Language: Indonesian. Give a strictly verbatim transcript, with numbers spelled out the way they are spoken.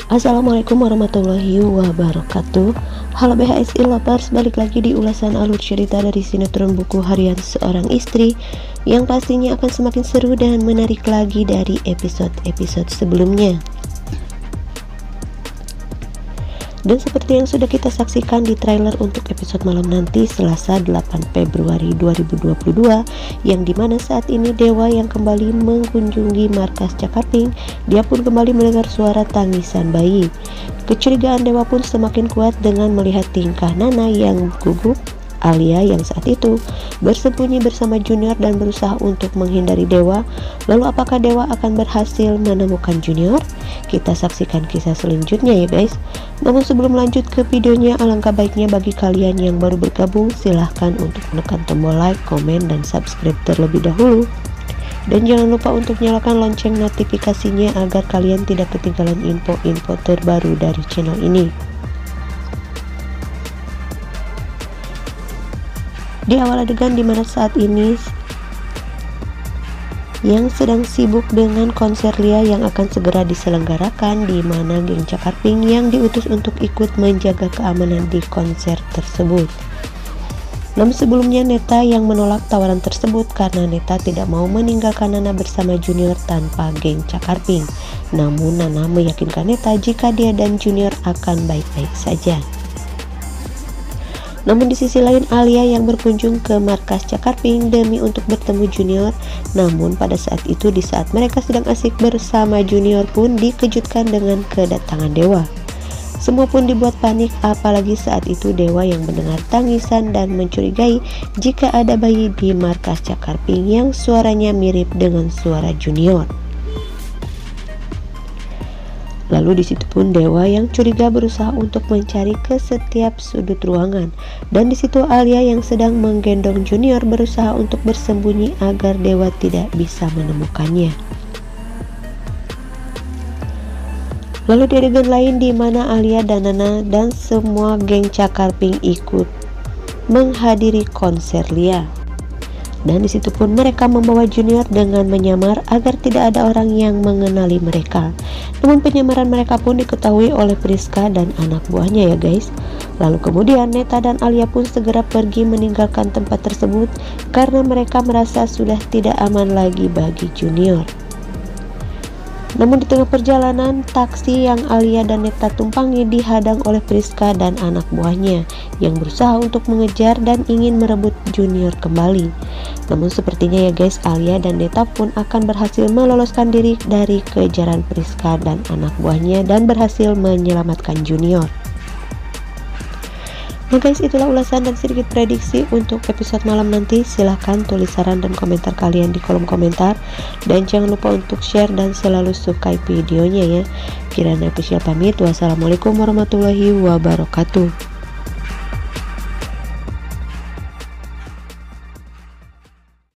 Assalamualaikum warahmatullahi wabarakatuh. Halo B H S I Lovers, balik lagi di ulasan alur cerita dari sinetron buku harian seorang istri yang pastinya akan semakin seru dan menarik lagi dari episode-episode sebelumnya. Dan seperti yang sudah kita saksikan di trailer untuk episode malam nanti Selasa delapan Februari dua ribu dua puluh dua, yang dimana saat ini Dewa yang kembali mengunjungi markas Cakarping, dia pun kembali mendengar suara tangisan bayi. Kecurigaan Dewa pun semakin kuat dengan melihat tingkah Nana yang gugup, Alia yang saat itu bersembunyi bersama Junior dan berusaha untuk menghindari Dewa. Lalu apakah Dewa akan berhasil menemukan Junior? Kita saksikan kisah selanjutnya ya guys. Namun sebelum lanjut ke videonya, alangkah baiknya bagi kalian yang baru bergabung, silahkan untuk menekan tombol like, komen, dan subscribe terlebih dahulu. Dan jangan lupa untuk nyalakan lonceng notifikasinya agar kalian tidak ketinggalan info-info terbaru dari channel ini. Di awal adegan dimana saat ini yang sedang sibuk dengan konser Lia yang akan segera diselenggarakan, di mana geng Cakarping yang diutus untuk ikut menjaga keamanan di konser tersebut. Namun sebelumnya Neta yang menolak tawaran tersebut karena Neta tidak mau meninggalkan Nana bersama Junior tanpa geng Cakarping. Namun Nana meyakinkan Neta jika dia dan Junior akan baik-baik saja. Namun di sisi lain Alia yang berkunjung ke markas Cakarping demi untuk bertemu Junior. Namun pada saat itu, di saat mereka sedang asik bersama Junior pun dikejutkan dengan kedatangan Dewa. Semua pun dibuat panik, apalagi saat itu Dewa yang mendengar tangisan dan mencurigai jika ada bayi di markas Cakarping yang suaranya mirip dengan suara Junior. Lalu disitu pun Dewa yang curiga berusaha untuk mencari ke setiap sudut ruangan, dan disitu Alia yang sedang menggendong Junior berusaha untuk bersembunyi agar Dewa tidak bisa menemukannya. Lalu di adegan lain di mana Alia dan Nana dan semua geng Cakarping ikut menghadiri konser Lia. Dan disitu pun mereka membawa Junior dengan menyamar agar tidak ada orang yang mengenali mereka. Namun penyamaran mereka pun diketahui oleh Priska dan anak buahnya ya guys. Lalu kemudian Neta dan Alia pun segera pergi meninggalkan tempat tersebut karena mereka merasa sudah tidak aman lagi bagi Junior. Namun di tengah perjalanan, taksi yang Alia dan Neta tumpangi dihadang oleh Priska dan anak buahnya yang berusaha untuk mengejar dan ingin merebut Junior kembali. Namun sepertinya ya guys, Alia dan Neta pun akan berhasil meloloskan diri dari kejaran Priska dan anak buahnya dan berhasil menyelamatkan Junior. Nah guys, itulah ulasan dan sedikit prediksi untuk episode malam nanti. Silahkan tulis saran dan komentar kalian di kolom komentar. Dan jangan lupa untuk share dan selalu sukai videonya ya. Kirana Official pamit. Wassalamualaikum warahmatullahi wabarakatuh.